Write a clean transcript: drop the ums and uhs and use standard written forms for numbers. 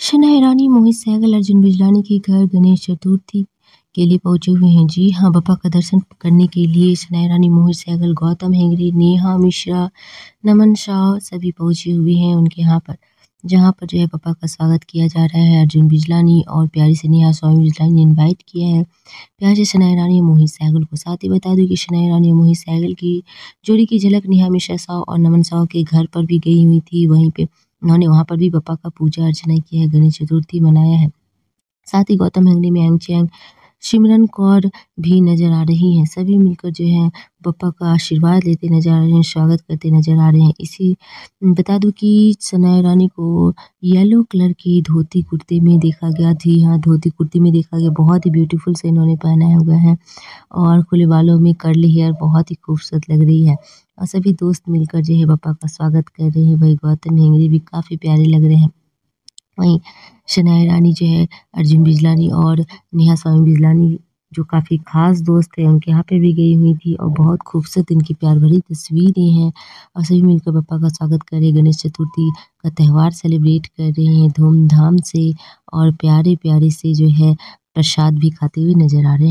शनाया ईरानी, मोहित सहगल, अर्जुन बिजलानी के घर गणेश चतुर्थी के लिए पहुंचे हुए हैं। जी हाँ, बप्पा का दर्शन करने के लिए शनाया ईरानी, मोहित सहगल, गौतम हेगड़े, नेहा मिश्रा, नमन शाह सभी पहुंचे हुए हैं उनके यहाँ पर, जहाँ पर जो है बप्पा का स्वागत किया जा रहा है। अर्जुन बिजलानी और प्यारी से नेहा स्वामी बिजलानी ने इन्वाइट किया है प्यारे से शनाया ईरानी और मोहित सहगल को। साथ ही बता दूं कि शनाया ईरानी और मोहित सहगल की जोड़ी की झलक नेहा मिश्रा साह और नमन साह के घर पर भी गई हुई थी। वहीं पे उन्होंने वहां पर भी बप्पा का पूजा अर्चना किया है, गणेश चतुर्थी मनाया है। साथ ही गौतम हेगड़े, मयंक चैंग, सिमरन कौर भी नजर आ रही हैं। सभी मिलकर जो है बप्पा का आशीर्वाद लेते नजर आ रहे हैं, स्वागत करते नजर आ रहे हैं। इसी बता दूं कि शनाया ईरानी को येलो कलर की धोती कुर्ते में देखा गया। जी हाँ, धोती कुर्ती में देखा गया, बहुत ही ब्यूटीफुल से इन्होंने पहना हुआ है और खुले बालों में कर्ली हेयर बहुत ही खूबसूरत लग रही है। और सभी दोस्त मिलकर जो है बप्पा का स्वागत कर रहे हैं। वही गौतम हेगड़े भी काफ़ी प्यारे लग रहे हैं। वहीं शनाया ईरानी जो है अर्जुन बिजलानी और नेहा स्वामी बिजलानी जो काफ़ी ख़ास दोस्त हैं उनके यहाँ पे भी गई हुई थी और बहुत खूबसूरत इनकी प्यार भरी तस्वीरें हैं। और सभी मिलकर बप्पा का स्वागत कर रहे हैं, गणेश चतुर्थी का त्यौहार सेलिब्रेट कर रहे हैं धूमधाम से और प्यारे-प्यारे से जो है प्रसाद भी खाते हुए नज़र आ रहे हैं।